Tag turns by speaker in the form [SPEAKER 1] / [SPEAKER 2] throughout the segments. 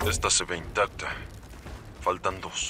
[SPEAKER 1] Esta se ve intacta. Faltan dos.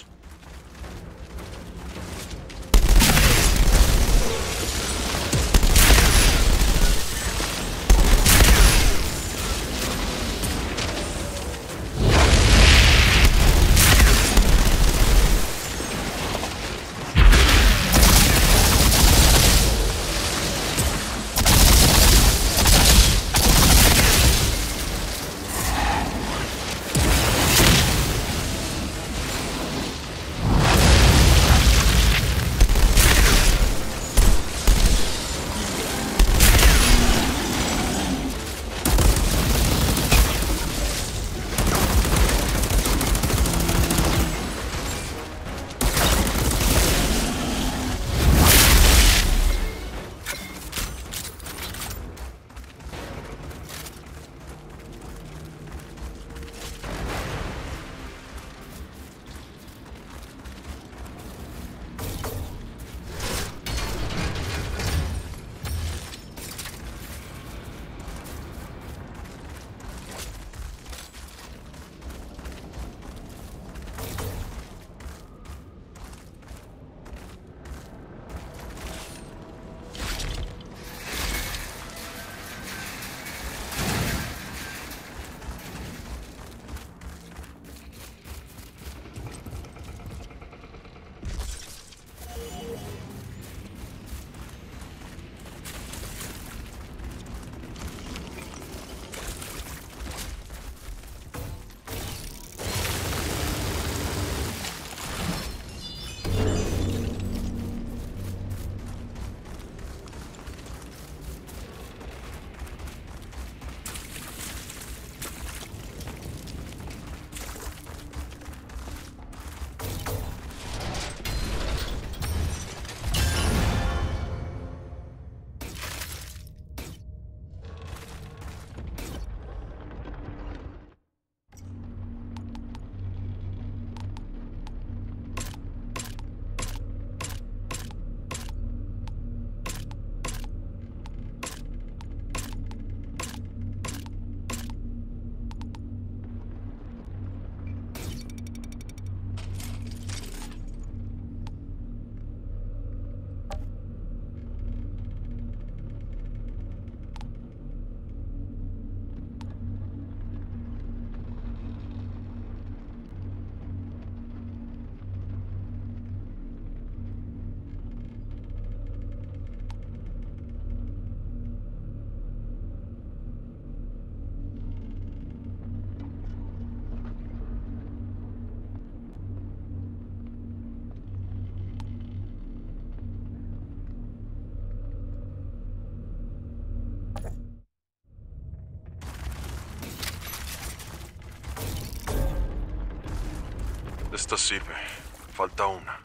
[SPEAKER 1] Esta sirve. Falta una.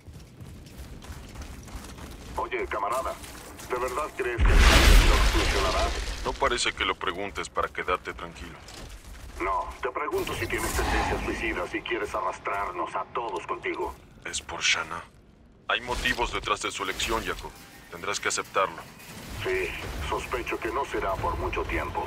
[SPEAKER 2] Oye, camarada, ¿de verdad crees que el no funcionará?
[SPEAKER 1] No parece que lo preguntes para quedarte tranquilo.
[SPEAKER 2] No, te pregunto si tienes tendencias suicidas y quieres arrastrarnos a todos contigo.
[SPEAKER 1] Es por Shanna. Hay motivos detrás de su elección, Jacob. Tendrás que aceptarlo.
[SPEAKER 2] Sí, sospecho que no será por mucho tiempo.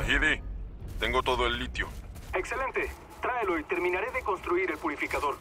[SPEAKER 1] Zahidi, tengo todo el litio.
[SPEAKER 2] Excelente. Tráelo y terminaré de construir el purificador.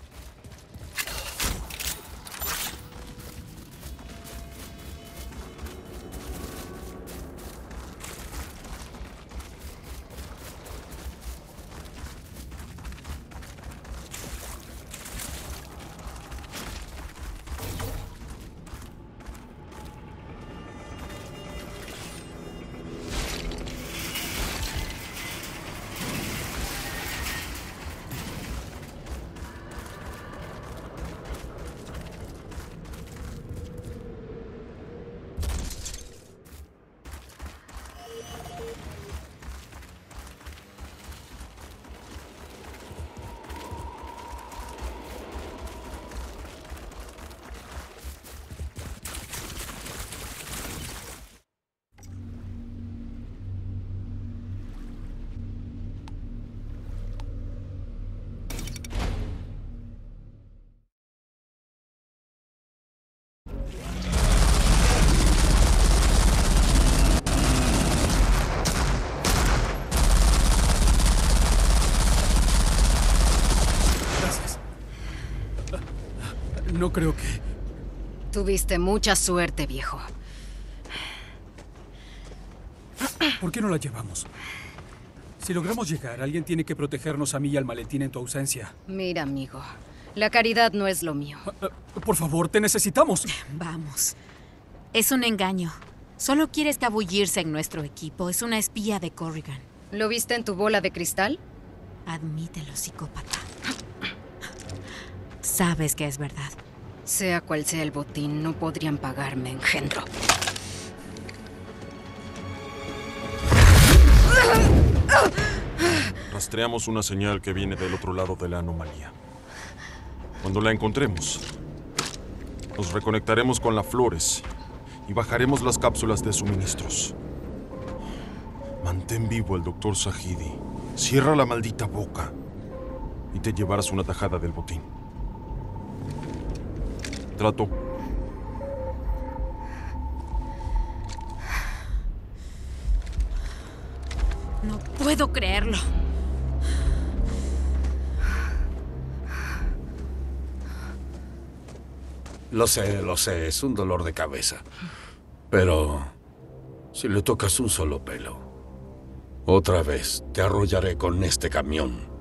[SPEAKER 3] No creo que...
[SPEAKER 4] Tuviste mucha suerte, viejo.
[SPEAKER 3] ¿Por qué no la llevamos? Si logramos llegar, alguien tiene que protegernos a mí y al maletín en tu ausencia.
[SPEAKER 4] Mira, amigo, la caridad no es lo mío.
[SPEAKER 3] Por favor, te necesitamos.
[SPEAKER 5] Vamos. Es un engaño. Solo quiere escabullirse en nuestro equipo. Es una espía de Corrigan.
[SPEAKER 4] ¿Lo viste en tu bola de cristal?
[SPEAKER 5] Admítelo, psicópata. Sabes que es verdad.
[SPEAKER 4] Sea cual sea el botín, no podrían pagarme, engendro.
[SPEAKER 1] Rastreamos una señal que viene del otro lado de la anomalía. Cuando la encontremos, nos reconectaremos con la Flores y bajaremos las cápsulas de suministros. Mantén vivo al Dr. Zahidi. Cierra la maldita boca y te llevarás una tajada del botín. Trato.
[SPEAKER 5] No puedo creerlo.
[SPEAKER 6] Lo sé, es un dolor de cabeza. Pero si le tocas un solo pelo, otra vez te arrollaré con este camión.